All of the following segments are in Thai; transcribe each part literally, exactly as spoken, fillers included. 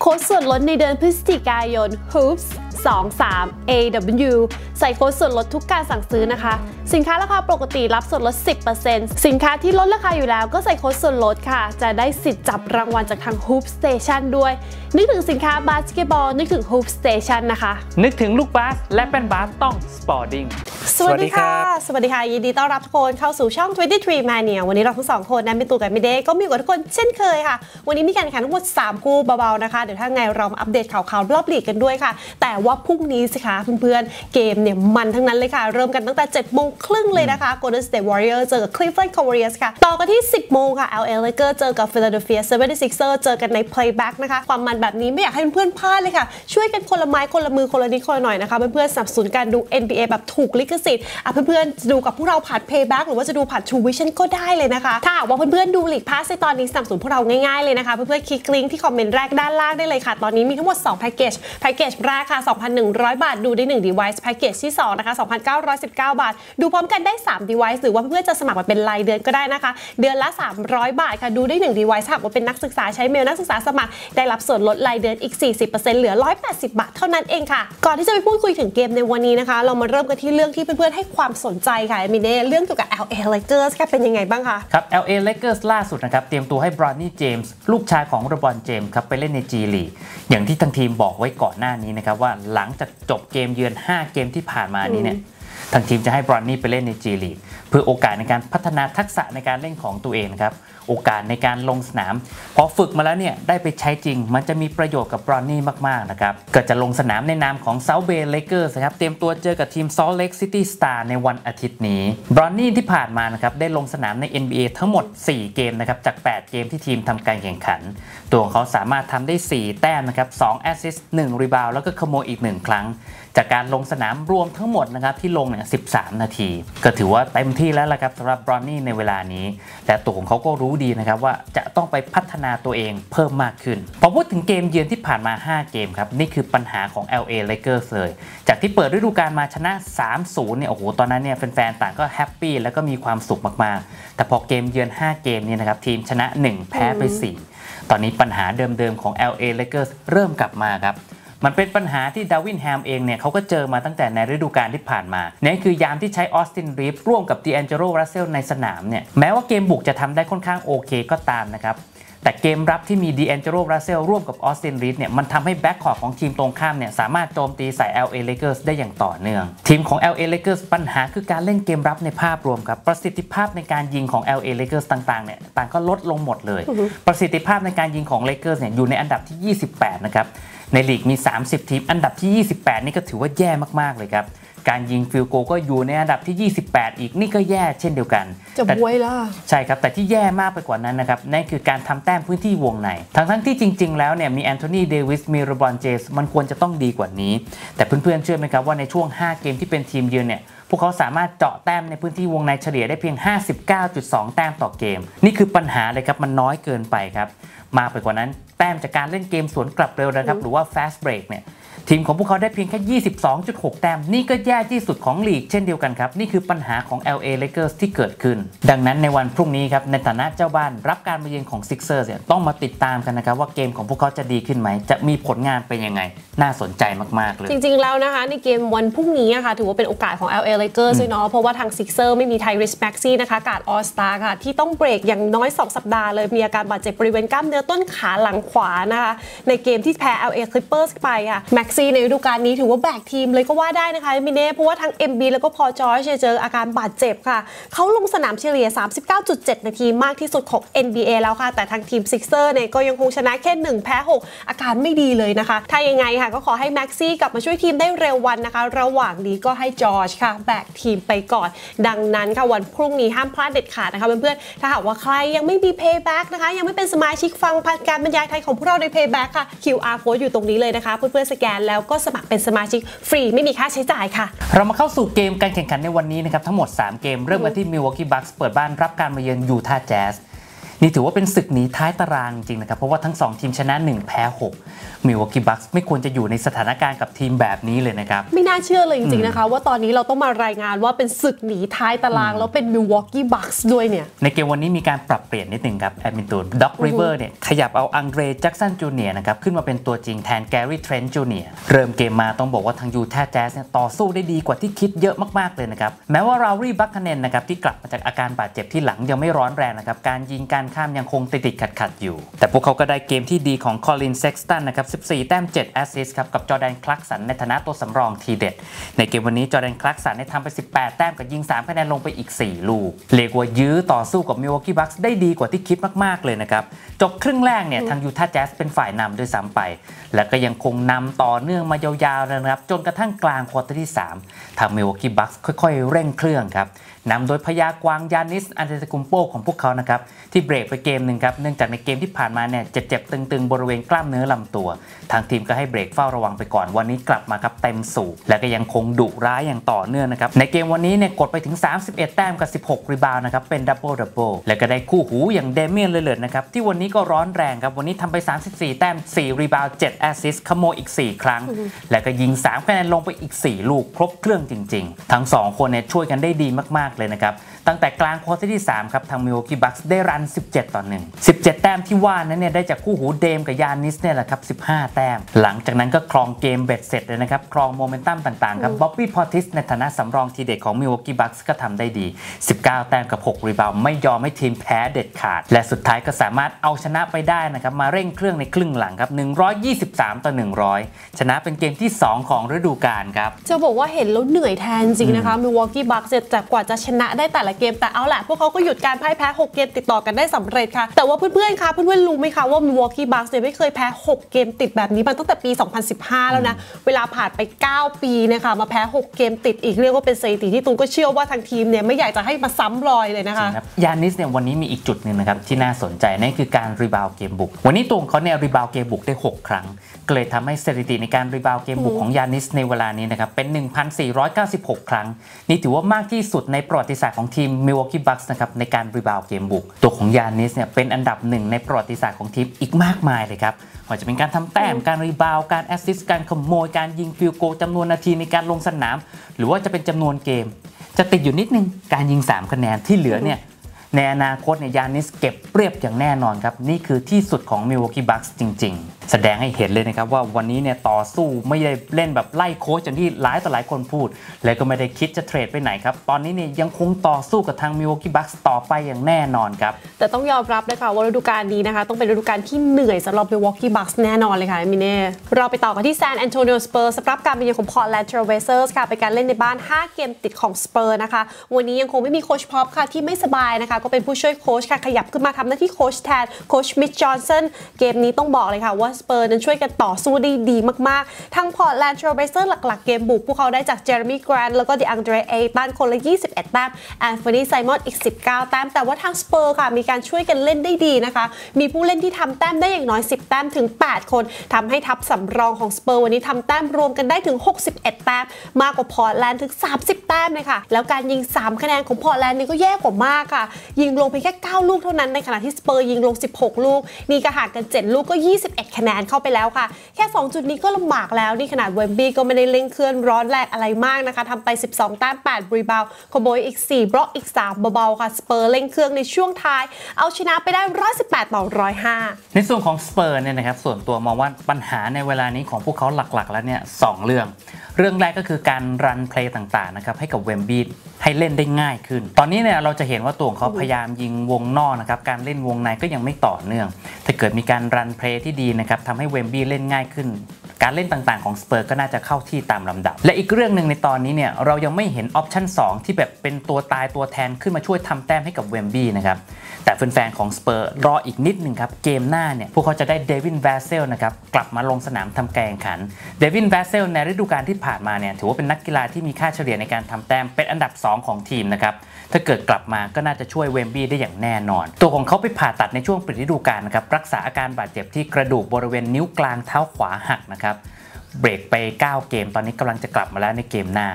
โค้ดส่วนลดในเดือนพฤศจิกายน Hoops สอง สาม เอ ดับเบิลยู ใส่โค้ดส่วนลดทุกการสั่งซื้อนะคะสินค้าราคาปกติรับส่วนลด สิบเปอร์เซ็นต์ สินค้าที่ลดราคาอยู่แล้วก็ใส่โค้ดส่วนลดค่ะจะได้สิทธิ์จับรางวัลจากทาง Hoop Station ด้วยนึกถึงสินค้าบาสเกตบอลนึกถึง Hoop Station นะคะนึกถึงลูกบาสและแป้นบาสต้อง Sporting สวัสดีค่ะสวัสดีค่ะยินดีต้อนรับทุกคนเข้าสู่ช่องยี่สิบสาม Mania วันนี้เราทั้งสองคนนะมีตู่กับมิเดก็มีกับทุกคนเช่นเคยค่ะวันนี้มีการแข่งขันทั้งหมดสามคู่เบาๆนะคะเดี๋ยวถ้าไงเรามาอัปเดตข่าวๆรอบลีกกันด้วยค่ะแต่ว่าพรุ่งนี้สิคะเพื่อนๆเกมเนี่ยมันทั้งนั้นเลยค่ะเริ่มกันตั้งแต่เจ็ดโมงครึ่งเลยนะคะ Golden State Warriors เจอกับ Cleveland Cavaliers ค่ะต่อกันที่สิบโมงค่ะ แอล เอ Lakers เจอกับ Philadelphia เซเว่นทีซิกเซอร์ เจอกันใน Playback นะคะความมันแบบนี้ไม่อยากให้เพื่อนๆพลาดเลยค่ะช่วยกันคนละไม้คนละมือคนละนิดคนละหน่อยนะคะเพื่อนๆสนับสนุนการดู เอ็น บี เอ แบบถูกลิขสิทธิ์อ่ะเพื่อนๆดูกับพวกเราผ่าน Playback หรือว่าจะดูผ่าน True Vision ก็ได้เลยนะคะถ้าหากว่าเพื่อนๆดูลีกพาสในตอนนี้สนับสนุนพวกเราง่ายๆเลยนะคะเพื่อนๆคลิกลิงก์ที่คอมเมนต์แรกด้านล่างได้เลยค่ะตอนนี้มีทั้งหมดสองแพ็กเกจแพ็กเกจแรกค่ะ สองพันหนึ่งร้อย บาทดูได้หนึ่ง device แพ็กเกจที่สองนะคะ สองพันเก้าร้อยสิบเก้า บาทดูพร้อมกันได้สาม device หรือว่าเพื่อนๆจะสมัครมาเป็นรายเดือนก็ได้นะคะเดือนละสามร้อยบาทค่ะดูได้หนึ่ง device หากว่าเป็นนักศึกษาใช้เมลนักศึกษาสมัครได้รับส่วนลดรายเดือนอีก สี่สิบเปอร์เซ็นต์ เหลือหนึ่งร้อยแปดสิบบาทเท่านั้นเองค่ะก่อนที่จะไปพูดคุยถึงเกมในวันนี้นะคะเรามาเริ่มกันที่เรื่องที่เพื่อนๆให้ความสนใจค่ะมิเน่เรื่องเกี่ยวกับ แอล เอ Lakers ค่ะเป็นยังไงบ้างคะครับ แอล เอ Lakers ล่าสุดนะครับเตรียมตัวให้ Bronny James ลูกชายของเลบรอนเจมส์ครับไปเล่นใน G League อย่างที่ทางทีมบอกไว้ก่อนหน้านี้นะครับว่าหลังจากจบเกมเยือนห้าเกมที่ผ่านมานี้เนี่ยทางทีมจะให้ Bronny ไปเล่นใน G League เพื่อโอกาสในการพัฒนาทักษะในการเล่นของตัวเองครับโอกาสในการลงสนามพอฝึกมาแล้วเนี่ยได้ไปใช้จริงมันจะมีประโยชน์กับบรอนนี่มากๆนะครับก็จะลงสนามในนามของ South Bay Lakers ครับเตรียมตัวเจอกับทีม Salt Lake City Star ในวันอาทิตย์นี้บรอนนี่ที่ผ่านมานะครับได้ลงสนามใน เอ็น บี เอ ทั้งหมดสี่เกมนะครับจากแปดเกมที่ทีมทำการแข่งขันตัวของเขาสามารถทำได้สี่แต้มนะครับสองแอสซิสต์หนึ่งรีบาวด์แล้วก็ขโมยอีกหนึ่งครั้งจากการลงสนามรวมทั้งหมดนะครับที่ลงเนี่ยสิบสามนาทีก็ถือว่าเต็มที่แล้วละครับสำหรับบรอนนี่ในเวลานี้แต่ตัวของเขาก็รู้ดีนะครับว่าจะต้องไปพัฒนาตัวเองเพิ่มมากขึ้นพอพูดถึงเกมเยือนที่ผ่านมาห้าเกมครับนี่คือปัญหาของ แอล เอ Lakers เลยจากที่เปิดฤดูกาลมาชนะ สามศูนย์ เนี่ยโอ้โหตอนนั้นเนี่ยแฟนๆต่างก็แฮปปี้แล้วก็มีความสุขมากๆแต่พอเกมเยือนห้าเกมนี่นะครับทีมชนะหนึ่งแพ้ไปสี่ตอนนี้ปัญหาเดิมๆของ แอล เอ Lakers เริ่มกลับมาครับมันเป็นปัญหาที่ดาวินแฮมเองเนี่ยเขาก็เจอมาตั้งแต่ในฤดูกาลที่ผ่านมานั่นคือยามที่ใช้ออสตินรีฟร่วมกับดีแองเจโลรัสเซลในสนามเนี่ยแม้ว่าเกมบุกจะทำได้ค่อนข้างโอเคก็ตามนะครับแต่เกมรับที่มีดีแองเจโลรัสเซลร่วมกับออสตินรีฟเนี่ยมันทำให้แบ็คคอร์ดของทีมตรงข้ามเนี่ยสามารถโจมตีใส่ แอล เอ Lakers ได้อย่างต่อเนื่องทีมของ แอล เอ Lakers ปัญหาคือการเล่นเกมรับในภาพรวมครับประสิทธิภาพในการยิงของ แอล เอ Lakers ต่างๆเนี่ยต่างก็ลดลงหมดเลย uh-huh. ประสิทธิภาพในการยิงของ Lakers เนี่ยอยู่ในอันดับที่ยี่สิบแปดนะครับในลีกมีสามสิบทีมอันดับที่ยี่สิบแปดนี่ก็ถือว่าแย่มากๆเลยครับการยิงฟิลโกก็อยู่ในอันดับที่ยี่สิบแปดอีกนี่ก็แย่เช่นเดียวกันจะบวยล่ะใช่ครับแต่ที่แย่มากไปกว่านั้นนะครับนั่นคือการทำแต้มพื้นที่วงในทั้งๆที่จริงๆแล้วเนี่ยมีแอนโทนีเดวิสมีเลบรอนเจมส์มันควรจะต้องดีกว่านี้แต่เพื่อนๆเชื่อไหมครับว่าในช่วงห้าเกมที่เป็นทีมเยือนเนี่ยพวกเขาสามารถเจาะแต้มในพื้นที่วงในเฉลี่ยได้เพียง ห้าสิบเก้าจุดสอง แต้มต่อเกมนี่คือปัญหาเลยครับมันน้อยเกินไปครับมากไปกว่านั้นแต้มจากการเล่นเกมสวนกลับเร็วนะครับหรือว่า fast break เนี่ยทีมของพวกเขาได้เพียงแค่ ยี่สิบสองจุดหก แต้มนี่ก็แย่ที่สุดของลีกเช่นเดียวกันครับนี่คือปัญหาของ แอล เอ Lakers ที่เกิดขึ้นดังนั้นในวันพรุ่งนี้ครับในฐานะเจ้าบ้านรับการมาเยือนของ Sixers เนี่ยต้องมาติดตามกันนะครับว่าเกมของพวกเขาจะดีขึ้นไหมจะมีผลงานเป็นยังไงน่าสนใจมากๆเลยจริงๆแล้วนะคะในเกมวันพรุ่งนี้นะคะถือว่าเป็นโอกาสของ แอล เอ Lakers ด้วยเนาะเพราะว่าทาง Sixers ไม่มี Tyrese Maxey นะคะการ์ด All Star ค่ะที่ต้องเบรกอย่างน้อยสองสัปดาห์เลยมีอาการบาดเจ็บบริเวณกล้ามเนื้อต้นขาหลังขวานะคะในเกมที่แพ้ แอล เอ Clippers ไปค่ะ Maxey ในฤดูกาลนี้ถือว่าแบกทีมเลยก็ว่าได้นะคะมิเน่เพราะว่าทั้ง เอ็ม บี แล้วก็พอจอร์จเจออาการบาดเจ็บค่ะเขาลงสนามเฉลี่ย สามสิบเก้าจุดเจ็ด นาทีมากที่สุดของ เอ็น บี เอ แล้วค่ะแต่ทางทีม Sixers เนี่ยก็ยังคงชนะแค่หนึ่งแพ้หกอาการไม่ดีเลยนะคะถ้ายังไงค่ะก็ขอให้แม็กซี่กลับมาช่วยทีมได้เร็ววันนะคะระหว่างนี้ก็ให้จอร์จค่ะแบกทีมไปก่อนดังนั้นค่ะวันพรุ่งนี้ห้ามพลาดเด็ดขาดนะคะเพื่อนๆถ้าหากว่าใครยังไม่มี Payback นะคะยังไม่เป็นสมาชิกฟังการบรรยายไทยของพวกเราใน Payback ค่ะ คิว อาร์ Code อยู่ตรงนี้เลยนะคะเพื่อนๆสแกนแล้วก็สมัครเป็นสมาชิกฟรีไม่มีค่าใช้จ่ายค่ะเรามาเข้าสู่เกมการแข่งขันในวันนี้นะครับทั้งหมดสามเกมเริ่มกันที่ Milwaukee Bucks เปิดบ้านรับการมาเยือนยูทาห์แจ๊สนี่ถือว่าเป็นศึกหนีท้ายตารางจริงๆนะครับเพราะว่าทั้งสองทีมชนะหนึ่งแพ้หก Milwaukee Bucks ไม่ควรจะอยู่ในสถานการณ์กับทีมแบบนี้เลยนะครับไม่น่าเชื่อเลยจริงๆนะคะว่าตอนนี้เราต้องมารายงานว่าเป็นศึกหนีท้ายตารางแล้วเป็น Milwaukee Bucks ด้วยเนี่ยในเกมวันนี้มีการปรับเปลี่ยนนิดหนึ่งครับแอดมินตูนด็อกริเวอร์เนี่ยขยับเอาอังเดรแจ็กสันจูเนียร์นะครับขึ้นมาเป็นตัวจริงแทนแกรี่เทรนต์จูเนียร์เริ่มเกมมาต้องบอกว่าทางยูทาห์แจ๊สเนี่ยต่อสู้ได้ดีกว่าที่คิดเยอะมากๆเลยนะครับแม้ว่ารารี่บัคคเนนนะครับที่กลับมาจากอาการบาดเจ็บที่หลังยังไม่ร้อนแรงนะครับการยิงการข้ามยังคงติดติดขัดขัดอยู่แต่พวกเขาก็ได้เกมที่ดีของคอลินเซ็กสตันนะครับสิบสี่แต้มเจ็ดแอสซิสต์ครับกับจอร์แดนคลักสันในฐานะตัวสำรองทีเด็ดในเกมวันนี้จอร์แดนคลักสันได้ทำไปสิบแปดแต้มกับยิงสามคะแนนลงไปอีกสี่ลูกเรียกว่ายื้อต่อสู้กับ Milwaukee Bucks ได้ดีกว่าที่คิดมากๆเลยนะครับจบครึ่งแรกเนี่ยทางยูทาห์แจ๊สเป็นฝ่ายนำด้วยซ้ำไปและก็ยังคงนำต่อเนื่องมายาวๆเลยนะครับจนกระทั่งกลางควอเตอร์ที่สามทาง Milwaukee Bucks ค่อยๆเร่งเครื่องครับนำโดยพยากวางยานิสอันเตโตคุมโปของพวกเขานะครับที่เบรกไปเกมหนึ่งครับเนื่องจากในเกมที่ผ่านมาเนี่ยเจ็บๆตึงๆบริเวณกล้ามเนื้อลำตัวทางทีมก็ให้เบรกเฝ้าระวังไปก่อนวันนี้กลับมาครับเต็มสูบและก็ยังคงดุร้ายอย่างต่อเนื่องนะครับในเกมวันนี้เนี่ยกดไปถึงสามสิบเอ็ดแต้มกับสิบหกรีบาวด์นะครับเป็นดับเบิลดับเบิลและก็ได้คู่หูอย่างเดเมียนลิลเลอร์ดนะครับที่วันนี้ก็ร้อนแรงครับวันนี้ทำไปสามสิบสี่แต้มสี่รีบาวด์เจ็ดแอสซิสต์ขโมยอีกสี่ครั้งและก็ยิงสามคะแนนลงไปอีกสี่ลูกครบเครื่องจริงๆทั้งสองคนเนี่ยช่วยกันได้ดีมากๆเลยนะครับตั้งแต่กลางควอเตอร์ที่สามครับทาง Milwaukee Bucks ได้รันสิบเจ็ดต่อหนึ่ง สิบเจ็ดแต้มที่ว่านั้นเนี่ยได้จากคู่หูเดมกับยานิสเนี่ยแหละครับสิบห้าแต้มหลังจากนั้นก็ครองเกมเบ็ดเสร็จเลยนะครับครองโมเมนตัมต่างๆครับบ๊อบบี้พอร์ติสในฐานะสำรองทีเด็ดของ Milwaukee Bucks ก็ทำได้ดีสิบเก้าแต้มกับหกรีบาวด์ไม่ยอมให้ทีมแพ้เด็ดขาดและสุดท้ายก็สามารถเอาชนะไปได้นะครับมาเร่งเครื่องในครึ่งหลังครับหนึ่งร้อยยี่สิบสามต่อหนึ่งร้อยชนะเป็นเกมที่สองของฤดูกาลครับจะบอกว่าเห็นแล้วเหนื่อยแทนจริงนะคะ Milwaukee Bucks จะกว่าจะชนะได้แต่ละเกมแต่เอาแหละพวกเขาก็หยุดการพ่ายแพ้หกเกมติดต่อกันได้สำเร็จค่ะแต่ว่าเพื่อนๆคะเพื่อนๆรู้ไหมคะว่า Milwaukee Bucks เนี่ยไม่เคยแพ้หกเกมติดแบบนี้มาตั้งแต่ปีสองพันสิบห้าแล้วนะเวลาผ่านไปเก้าปีเนี่ยค่ะมาแพ้หกเกมติดอีกเรียกว่าเป็นสถิติที่ตูนก็เชื่อว่าทางทีมเนี่ยไม่อยากจะให้มาซ้ำรอยเลยนะคะยานิสเนี่ยวันนี้มีอีกจุดหนึ่งนะครับที่น่าสนใจนั่นคือการรีบาวด์เกมบุกวันนี้ตัวเขาเนี่ยรีบาวด์เกมบุกได้หกครั้งก็เลยทำให้สถิติในการรีบาวด์เกมบุกของยานิสในเวลานี้นะครับเป็น หนึ่งพันสี่ร้อยเก้าสิบหก ครั้งนี่ถือว่ามากที่สุดในประวัติศาสตร์ของทีม Milwaukee Bucks นะครับในการรีบาวด์เกมบุกตัวของยานิสเนี่ยเป็นอันดับหนึ่งในประวัติศาสตร์ของทีมอีกมากมายเลยครับว่าจะเป็นการทำแต้มการรีบาวด์การแอสซิสต์การขโมยการยิงฟิลด์โกลจำนวนนาทีในการลงสนามหรือว่าจะเป็นจำนวนเกมจะติดอยู่นิดนึงการยิงสามคะแนนที่เหลือเนี่ยในอนาคตเนี่ยยานิสเก็บเปรียบอย่างแน่นอนครับนี่คือที่สุดของ Milwaukee Bucks จริงๆแสดงให้เห็นเลยนะครับว่าวันนี้เนี่ยต่อสู้ไม่ได้เล่นแบบไล่โค้ชอย่างที่หลายต่อหลายคนพูดและก็ไม่ได้คิดจะเทรดไปไหนครับตอนนี้เนี่ยยังคงต่อสู้กับทาง Milwaukee Bucks ต่อไปอย่างแน่นอนครับแต่ต้องยอมรับเลยค่ะว่าฤดูกาลนี้นะคะต้องเป็นฤดูกาลที่เหนื่อยสำหรับ Milwaukee Bucks แน่นอนเลยค่ะมิเน่เราไปต่อกันที่ San Antonio Spurs สำหรับการมาเยือนของ Portland Trail Blazers ค่ะเป็นการเล่นในบ้านห้าเกมติดของ Spurs นะคะวันนี้ยังคงไม่มีโค้ชพ็อปค่ะที่ไม่สบายนะคะก็เป็นผู้ช่วยโค้ชค่ะขยับขึ้นมาทำหน้าที่โค้ชแทนโค้ชมิชจอห์นสันเกมนี้ต้องบอกเลยค่ะว่า Spurs นั้นช่วยกันต่อสู้ได้ดีมากๆทั้ง Portland Trail Blazers หลักๆเกมบุกพวกเขาได้จาก Jeremy Grant แล้วก็ DeAndre Ayton คนละยี่สิบเอ็ดแต้ม Anthony Simons อีกสิบเก้าแต้มแต่ว่าทาง Spurs ค่ะมีการช่วยกันเล่นได้ดีนะคะมีผู้เล่นที่ทำแต้มได้อย่างน้อยสิบแต้มถึงแปดคนทำให้ทัพสำรองของ Spurs วันนี้ทำแต้มรวมกันได้ถึงหกสิบเอ็ดแต้มมากกว่า Portland ถึงสามสิบแต้มเลยค่ะแล้วการยิงสามคะแนนของ Portland นี่ก็แย่กว่ามากค่ะยิงลงเพียงแค่เก้าลูกเท่านั้นในขณะที่ Spurs ยิงลงสิบหกลูกนี่ก็ห่างกันเจ็ดลูกก็ยี่สิบเอ็ดคะแนนเข้าไปแล้วค่ะแค่สองจุดนี้ก็ลำบากแล้วนี่ขนาดเวมบี้ก็ไม่ได้เร่งเคลื่อนร้อนแรงอะไรมากนะคะทำไปสิบสองแต้มแปดรีบาวด์ขโมยอีกสี่บล็อกอีกสามเบาๆค่ะสเปอร์เร่งเครื่องในช่วงท้ายเอาชนะไปได้หนึ่งร้อยสิบแปดต่อหนึ่งร้อยห้าในส่วนของสเปอร์เนี่ยนะครับส่วนตัวมองว่าปัญหาในเวลานี้ของพวกเขาหลักๆแล้วเนี่ยสองเรื่องเรื่องแรกก็คือการรันเพลย์ต่างๆนะครับให้กับเวมบี้ให้เล่นได้ง่ายขึ้นตอนนี้เนี่ยเราจะเห็นว่าตัวของเขาพยายามยิงวงนอกนะครับการเล่นวงในก็ยังไม่ต่อเนื่องถ้าเกิดมีการรันเพลย์ที่ดีนะครับทำให้เวมบี้เล่นง่ายขึ้นการเล่นต่างๆของสเปอร์ก็น่าจะเข้าที่ตามลำดับและอีกเรื่องหนึ่งในตอนนี้เนี่ยเรายังไม่เห็นออปชั่นสองที่แบบเป็นตัวตายตัวแทนขึ้นมาช่วยทำแต้มให้กับเวมบี้นะครับแต่แฟนๆของสเปอร์รออีกนิดนึงครับเกมหน้าเนี่ยพวกเขาจะได้เดวินแวสเซลนะครับกลับมาลงสนามทำการแข่งขันเดวินแวสเซลในฤดูกาลที่ผ่านมาเนี่ยถือว่าเป็นนักกีฬาที่มีค่าเฉลี่ยในการทำแต้มเป็นอันดับสองของทีมนะครับถ้าเกิดกลับมาก็น่าจะช่วยเวมบี้ได้อย่างแน่นอนตัวของเขาไปผ่าตัดในช่วงปิดฤดูกาลนะครับรักษาอาการบาดเจ็บที่กระดูกบริเวณนิ้วกลางเท้าขวาหักนะครับเบรกไปเก้าเกมตอนนี้กำลังจะกลับมาแล้วในเกมหน้า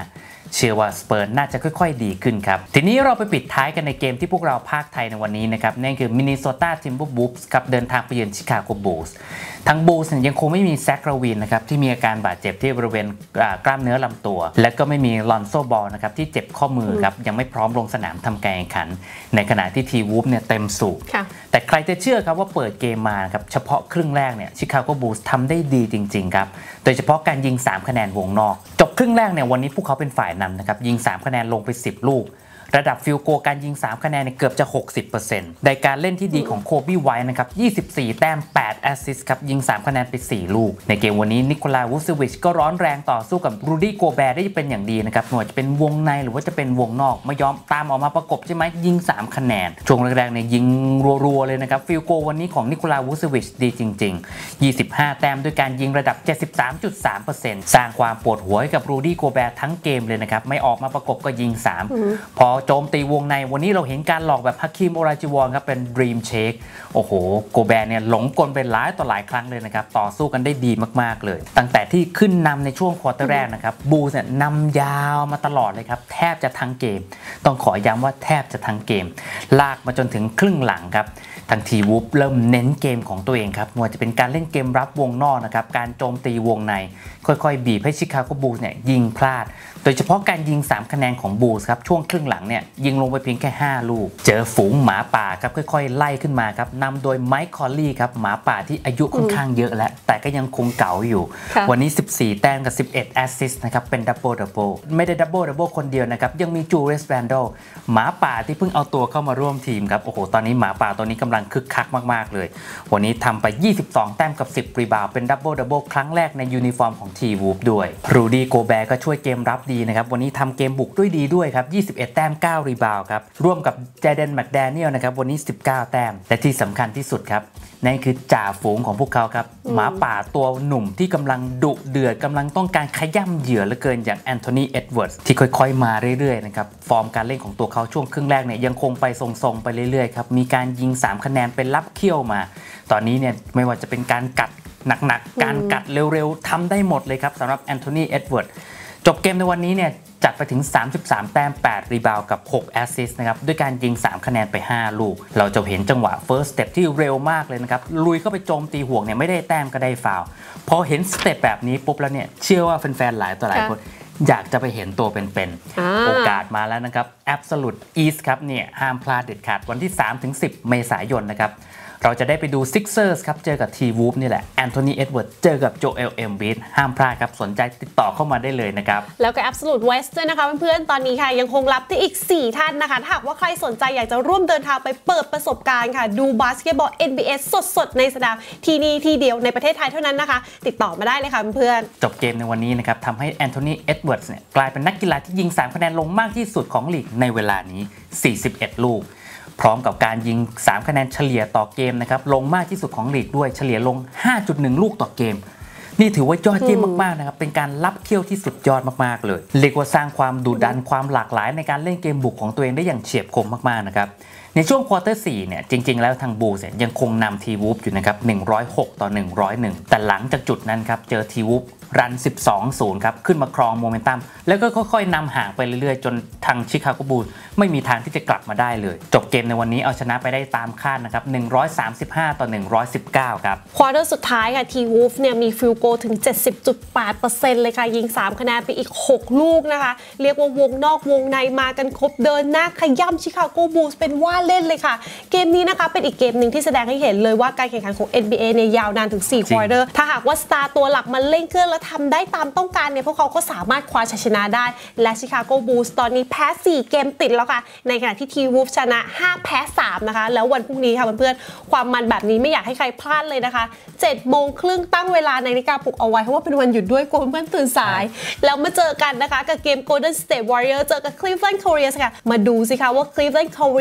เชื่อว่าสเปอร์น่าจะค่อยๆดีขึ้นครับทีนี้เราไปปิดท้ายกันในเกมที่พวกเราภาคไทยในวันนี้นะครับนั่นคือมินนิโซตาทิมเบอร์บูลส์ครับเดินทางไปเยือนชิคาโกบูลส์ทั้งบูลส์ยังคงไม่มีแซค ราวินนะครับที่มีอาการบาดเจ็บที่บริเวณกล้ามเนื้อลำตัวและก็ไม่มีลอนโซบอลนะครับที่เจ็บข้อมือครับยังไม่พร้อมลงสนามทำการแข่งขันในขณะที่ทีวูฟเนี่ยเต็มสูบแต่ใครจะเชื่อครับว่าเปิดเกมมาครับเฉพาะครึ่งแรกเนี่ยชิคาโกบูลส์ทำได้ดีจริงๆครับโดยเฉพาะการยิงสามคะแนนวงนอกจบครึ่งแรกเนี่ยวันนี้พวกเขาเป็นฝ่ายนำนะครับยิงสามคะแนนลงไปสิบลูกระดับฟิลโกการยิงสามคะแนนเนี่ยเกือบจะ หกสิบเปอร์เซ็นต์ ในการเล่นที่ดีของโคบี้ไวท์นะครับยี่สิบสี่แต้มแปดแอสซิสต์ครับยิงสามคะแนนไปสี่ลูกในเกมวันนี้นิโคลาวูซวิชก็ร้อนแรงต่อสู้กับรูดี้โกแบร์ได้เป็นอย่างดีนะครับไม่ว่าจะเป็นวงในหรือว่าจะเป็นวงนอกไม่ยอมตามออกมาประกบใช่ไหมยิงสามคะแนนช่วงแรกๆเนี่ยยิงรัวๆเลยนะครับฟิลโกวันนี้ของนิโคลาวูซวิชดีจริงๆยี่สิบห้าแต้มด้วยการยิงระดับ เจ็ดสิบสามจุดสามเปอร์เซ็นต์ สร้างความปวดหัวให้กับรูดี้โกแบร์ทั้งเกมเลยนะครับไม่ออกมาประกบก็ยิงสามพอโจมตีวงในวันนี้เราเห็นการหลอกแบบฮักคิมโอราจิวอนครับเป็นดรีมเชคโอ้โหโกแบร์เนี่ยหลงกลไปหลายต่อหลายครั้งเลยนะครับต่อสู้กันได้ดีมากๆเลยตั้งแต่ที่ขึ้นนำในช่วงควอเตอร์แรกนะครับบูลส์เนี่ยนำยาวมาตลอดเลยครับแทบจะทั้งเกมต้องขอย้ำว่าแทบจะทั้งเกมลากมาจนถึงครึ่งหลังครับทางทีวูฟเริ่มเน้นเกมของตัวเองครับไม่ว่าจะเป็นการเล่นเกมรับวงนอกนะครับการโจมตีวงในค่อยๆบีบให้ชิคาโกบูลส์เนี่ยยิงพลาดโดยเฉพาะการยิงสามคะแนนของบูลส์ครับช่วงครึ่งหลังเนี่ยยิงลงไปเพียงแค่ห้าลูกเจอฝูงหมาป่าครับค่อยๆไล่ขึ้นมาครับนำโดยไมค์คอลลี่ครับหมาป่าที่อายุค่อนข้างเยอะแล้วแต่ก็ยังคงเก่าอยู่วันนี้สิบสี่แต้มกับสิบเอ็ดแอสซิสต์นะครับเป็นดับเบิลดับเบิลไม่ได้ดับเบิลดับเบิลคนเดียวนะครับยังมีจูเรสแวนโดลหมาป่าที่เพิ่งเอาตัวเข้ามาร่วมทีมครับโอ้โหตอนนี้หมาป่าตัวนี้กำลังคึกคักมากๆเลยวันนี้ทำไปยี่สิบสองแต้มกับสิบรีบาวด์เป็นดับเบิลดับเบิลครั้งแรกในยูนิฟอร์มของทีวูฟด้วยรูดี้โกแบร์ก็ช่วยเกมรับดีนะครับวันนี้ทำเกมบุกด้วยดีด้วยครับยี่สิบเอ็ดแต้มเก้ารีบาวด์ครับร่วมกับเจเดนแมคแดเนียลนะครับวันนี้สิบเก้าแต้มและที่สำคัญที่สุดครับนั่นคือจ่าฝูงของพวกเขาครับหมาป่าตัวหนุ่มที่กำลังดุเดือดกำลังต้องการขย่ำเหยื่อเหลือเกินอย่างแอนโทนีเอ็ดเวิร์ดที่ค่อยๆมาเรื่อยๆนะครับฟอร์มการเล่นของตัวเขาช่วงครึ่งแรกเนี่ยยังคงไปทรงๆไปเรื่อยๆครับมีการยิงสามคะแนนเป็นลับเขี้ยวมาตอนนี้เนี่ยไม่ว่าจะเป็นการกัดหนักๆการกัดเร็วๆทำได้หมดเลยครับสำหรับแอนโทนีเอ็ดเวิร์ดจบเกมในวันนี้เนี่ยจัดไปถึงสามสิบสามแต้มแปดรีบาวด์กับหกแอสซิสต์นะครับด้วยการยิงสามคะแนนไปห้าลูกเราจะเห็นจังหวะ first step ที่เร็วมากเลยนะครับลุยเข้าไปโจมตีห่วงเนี่ยไม่ได้แต้มก็ได้ฟาวล์พอเห็นสเต็ปแบบนี้ปุ๊บแล้วเนี่ยเชื่อว่าแฟนๆหลายต่อหลายคนอยากจะไปเห็นตัวเป็นๆโอกาสมาแล้วนะครับ Absolute East ครับเนี่ยห้ามพลาดเด็ดขาดวันที่ สามถึงสิบ เมษายนนะครับเราจะได้ไปดู Sixers ครับเจอกับ T-Wolves นี่แหละแอนโทนีเอ็ดเวิร์ดเจอกับโจเอลเอมบีดห้ามพลาดครับสนใจติดต่อเข้ามาได้เลยนะครับแล้วก็ Absolute West ด้วยนะคะเพื่อนๆตอนนี้ค่ะยังคงรับที่อีกสี่ท่านนะคะถ้าหากว่าใครสนใจอยากจะร่วมเดินทางไปเปิดประสบการณ์ค่ะดูบาสเกตบอล เอ็น บี เอ สดๆในสนามที่นี่ที่เดียวในประเทศไทยเท่านั้นนะคะติดต่อมาได้เลยค่ะเพื่อนๆจบเกมในวันนี้นะครับทำให้แอนโทนีเอ็ดเวิร์ดเนี่ยกลายเป็นนักกีฬาที่ยิงสามคะแนนลงมากที่สุดของลีกในเวลานี้สี่สิบเอ็ดลูกพร้อมกับการยิงสามคะแนนเฉลี่ยต่อเกมนะครับลงมากที่สุดของลีกด้วยเฉลี่ยลง ห้าจุดหนึ่ง ลูกต่อเกมนี่ถือว่ายอดเยี่ยมมากๆนะครับเป็นการลับเคี่ยวที่สุดยอดมากๆเลยเรียกว่าสร้างความดุดันความหลากหลายในการเล่นเกมบุกของตัวเองได้อย่างเฉียบคมมากๆนะครับในช่วงควอเตอร์สี่เนี่ยจริงๆแล้วทางบูลส์ยังคงนำทีวูฟอยู่นะครับหนึ่งร้อยหกต่อหนึ่งร้อยเอ็ดแต่หลังจากจุดนั้นครับเจอทีวูฟรัน สิบสองศูนย์ ครับขึ้นมาครองโมเมนตัมแล้วก็ค่อยๆนำห่างไปเรื่อยๆจนทางชิคาโกบูลส์ไม่มีทางที่จะกลับมาได้เลยจบเกมในวันนี้เอาชนะไปได้ตามคาดนะครับหนึ่งร้อยสามสิบห้าต่อหนึ่งร้อยสิบเก้าครับควอเตอร์สุดท้ายค่ะทีวูฟเนี่ยมีฟิลโกถึง เจ็ดสิบจุดแปดเปอร์เซ็นต์ เลยค่ะยิงสามคะแนนไปอีกหกลูกนะคะเรียกว่าวงนอกวงในมากันครบเดินหน้าขย่ำชิคาโกบูลส์เป็นว่าเล่นเลยค่ะเกมนี้นะคะเป็นอีกเกมหนึ่งที่แสดงให้เห็นเลยว่าการแข่งขันของ เอ็น บี เอ เนี่ยยาวนานถึงสี่ควอเตอร์ถ้าหากว่าสตาร์ตัวหลักมันเล่นเครื่องแล้วทำได้ตามต้องการเนี่ยพวกเขาก็สามารถคว้าชัยชนะได้และชิคาโกบูลส์ตอนนี้แพ้สี่เกมติดแล้วค่ะในขณะที่ทีวูฟชนะห้าแพ้สามนะคะแล้ววันพรุ่งนี้ค่ะเพื่อนๆความมันแบบนี้ไม่อยากให้ใครพลาดเลยนะคะเจ็ดโมงครึ่งตั้งเวลานาฬิกาปลุกเอาไว้เพราะว่าเป็นวันหยุดด้วยกลัวเพื่อนๆตื่นสายแล้วมาเจอกันนะคะกับเกม Golden State Warriors เจอกับ Cleveland Cavaliers ค่ะมาดูสิคะว่า Cleveland Cavaliers เนี่ย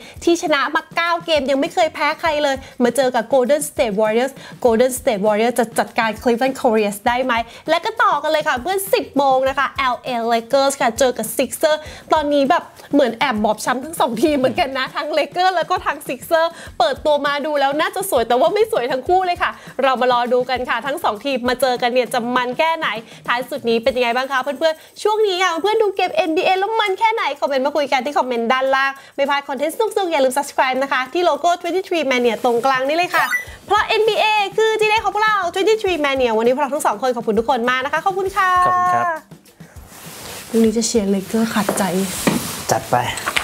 ที่ชนะมาเก้าเกมยังไม่เคยแพ้ใครเลยมาเจอกับ Golden State Warriors Golden State Warriors จะจัดการ Cleveland Cavaliers ได้ไหมและก็ต่อกันเลยค่ะเพื่อนสิบโมงนะคะ แอล เอ Lakers ค่ะเจอกับ Sixers ตอนนี้แบบเหมือนแอบบอบช้ำทั้งสองทีมเหมือนกันนะทั้ง Lakers แล้วก็ทั้ง Sixers เปิดตัวมาดูแล้วน่าจะสวยแต่ว่าไม่สวยทั้งคู่เลยค่ะเรามารอดูกันค่ะทั้งสองทีมมาเจอกันเนี่ยจะมันแค่ไหนท้ายสุดนี้เป็นยังไงบ้างคะเพื่อนๆช่วงนี้ค่ะเพื่อนดูเกม เอ็น บี เอ แล้วมันแค่ไหนคอมเมนต์มาคุยกันที่คอมเมนต์ด้านล่างไม่พลาดคอนเทนต์สนุกๆอย่าลืม subscribe นะคะที่โลโก้ twenty-three Mania ตรงกลางนี่เลยค่ะเพราะ เอ็น บี เอ คือที่ได้ของพวกเรา twenty-three Mania วันนี้พวกเราทั้งสองคนขอบคุณทุกคนมากนะคะขอบคุณค่ะขอบคุณครับพรุ่งนี้จะเชียร์เลเกอร์ขัดใจจัดไป